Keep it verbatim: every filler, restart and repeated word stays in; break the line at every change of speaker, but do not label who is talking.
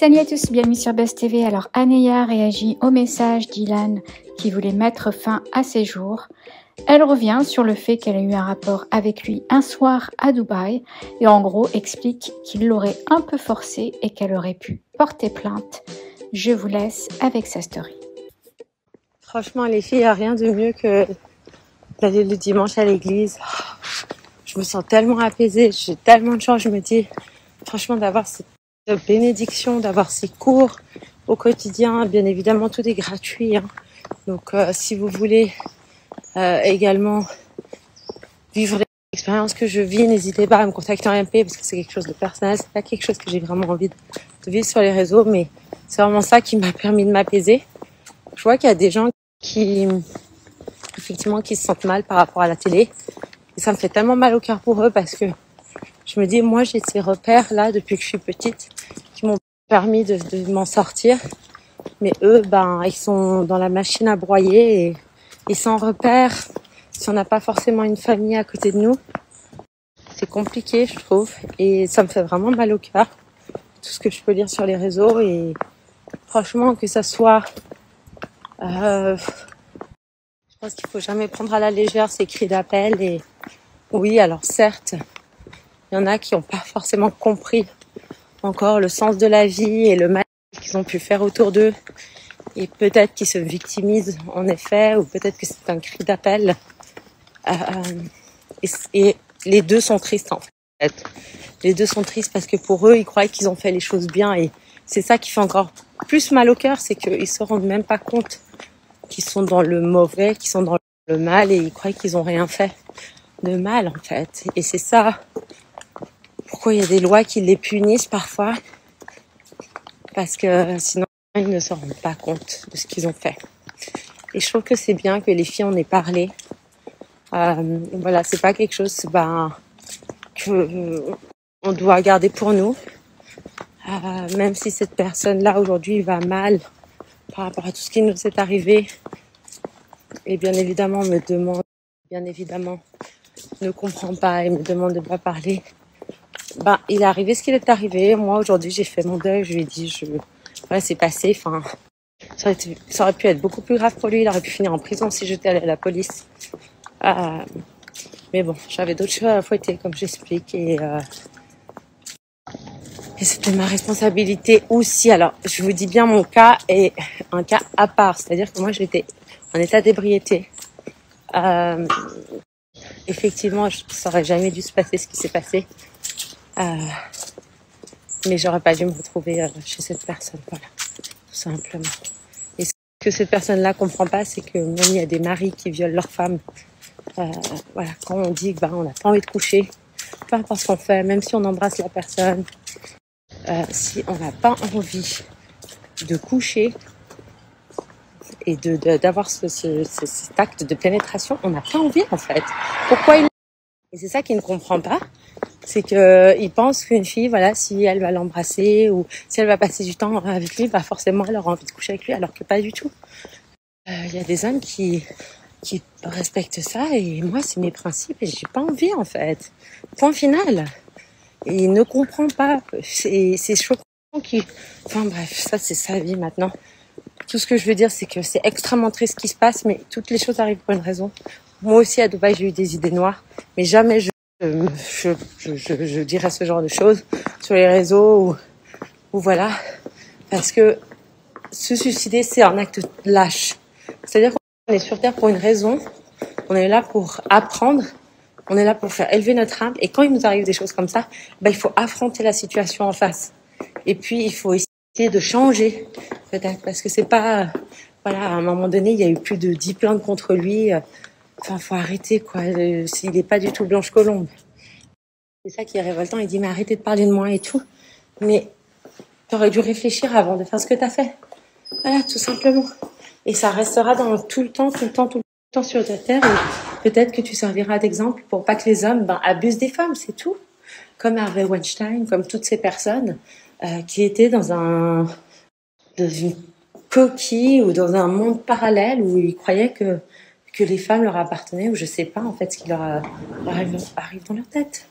Salut à tous, bienvenue sur Buzz T V. Alors Anéa réagit au message d'Ilan qui voulait mettre fin à ses jours. Elle revient sur le fait qu'elle a eu un rapport avec lui un soir à Dubaï et en gros explique qu'il l'aurait un peu forcé et qu'elle aurait pu porter plainte. Je vous laisse avec sa story.
Franchement les filles, il n'y a rien de mieux que d'aller le dimanche à l'église. Je me sens tellement apaisée, j'ai tellement de chance, je me dis franchement d'avoir cette bénédiction, d'avoir ces cours au quotidien. Bien évidemment tout est gratuit, hein. Donc euh, si vous voulez euh, également vivre l'expérience que je vis, n'hésitez pas à me contacter en M P parce que c'est quelque chose de personnel, c'est pas quelque chose que j'ai vraiment envie de, de vivre sur les réseaux, mais c'est vraiment ça qui m'a permis de m'apaiser. Je vois qu'il y a des gens qui effectivement qui se sentent mal par rapport à la télé et ça me fait tellement mal au cœur pour eux parce que je me dis, moi, j'ai ces repères-là depuis que je suis petite qui m'ont permis de, de m'en sortir. Mais eux, ben, ils sont dans la machine à broyer et ils sans repères. Si on n'a pas forcément une famille à côté de nous, c'est compliqué, je trouve. Et ça me fait vraiment mal au cœur, tout ce que je peux lire sur les réseaux. Et franchement, que ça soit... Euh, je pense qu'il faut jamais prendre à la légère ces cris d'appel. Et oui, alors certes... Il y en a qui n'ont pas forcément compris encore le sens de la vie et le mal qu'ils ont pu faire autour d'eux. Et peut-être qu'ils se victimisent en effet, ou peut-être que c'est un cri d'appel. Euh, et, et les deux sont tristes en fait. Les deux sont tristes parce que pour eux, ils croient qu'ils ont fait les choses bien. Et c'est ça qui fait encore plus mal au cœur, c'est qu'ils ne se rendent même pas compte qu'ils sont dans le mauvais, qu'ils sont dans le mal et ils croient qu'ils n'ont rien fait de mal en fait. Et c'est ça... Pourquoi il y a des lois qui les punissent parfois? Parce que sinon, ils ne se rendent pas compte de ce qu'ils ont fait. Et je trouve que c'est bien que les filles en aient parlé. Euh, voilà, c'est pas quelque chose ben, que euh, on doit garder pour nous. Euh, même si cette personne-là, aujourd'hui, va mal par rapport à tout ce qui nous est arrivé. Et bien évidemment, me demande, bien évidemment, ne comprend pas et me demande de ne pas parler. Ben, il est arrivé ce qu'il est arrivé. Moi, aujourd'hui, j'ai fait mon deuil. Je lui ai dit, je, voilà, c'est passé. Enfin, ça aurait, été, ça aurait pu être beaucoup plus grave pour lui. Il aurait pu finir en prison si j'étais allée à la police. Euh, mais bon, j'avais d'autres choses à fouetter, comme j'explique. Et, euh, et c'était ma responsabilité aussi. Alors, je vous dis bien, mon cas est un cas à part. C'est-à-dire que moi, j'étais en état d'ébriété. Euh, effectivement, ça aurait jamais dû se passer ce qui s'est passé. Euh, mais j'aurais pas dû me retrouver euh, chez cette personne, voilà, tout simplement. Et ce que cette personne-là comprend pas, c'est que même il y a des maris qui violent leurs femmes. Euh, voilà, quand on dit que bah, on n'a pas envie de coucher, peu importe ce qu'on fait, même si on embrasse la personne, euh, si on n'a pas envie de coucher et de, de d'avoir ce, ce, ce, cet acte de pénétration, on n'a pas envie en fait. Pourquoi il... Et c'est ça qu'il ne comprend pas. C'est que il pense qu'une fille, voilà, si elle va l'embrasser ou si elle va passer du temps avec lui, bah forcément elle aura envie de coucher avec lui, alors que pas du tout. Il euh, y a des hommes qui qui respectent ça et moi c'est mes principes et j'ai pas envie en fait. Point final. Et il ne comprend pas. C'est c'est choquant qui. Enfin bref, ça c'est sa vie maintenant. Tout ce que je veux dire, c'est que c'est extrêmement triste ce qui se passe, mais toutes les choses arrivent pour une raison. Moi aussi à Dubaï j'ai eu des idées noires, mais jamais je Je, je, je, je dirais ce genre de choses sur les réseaux ou, ou voilà, parce que se suicider c'est un acte lâche, c'est-à-dire qu'on est sur terre pour une raison, on est là pour apprendre, on est là pour faire élever notre âme et quand il nous arrive des choses comme ça, ben, il faut affronter la situation en face et puis il faut essayer de changer peut-être parce que c'est pas, voilà, à un moment donné il y a eu plus de dix plaintes contre lui. Enfin, faut arrêter, quoi. Euh, il est pas du tout Blanche Colombe. C'est ça qui est révoltant. Il dit, mais arrêtez de parler de moi et tout. Mais t'aurais dû réfléchir avant de faire ce que t'as fait. Voilà, tout simplement. Et ça restera dans tout le temps, tout le temps, tout le temps sur ta terre. Et peut-être que tu serviras d'exemple pour pas que les hommes, ben, abusent des femmes, c'est tout. Comme Harvey Weinstein, comme toutes ces personnes, euh, qui étaient dans un, dans une coquille ou dans un monde parallèle où ils croyaient que que les femmes leur appartenaient ou je sais pas en fait ce qui leur arrive, arrive dans leur tête.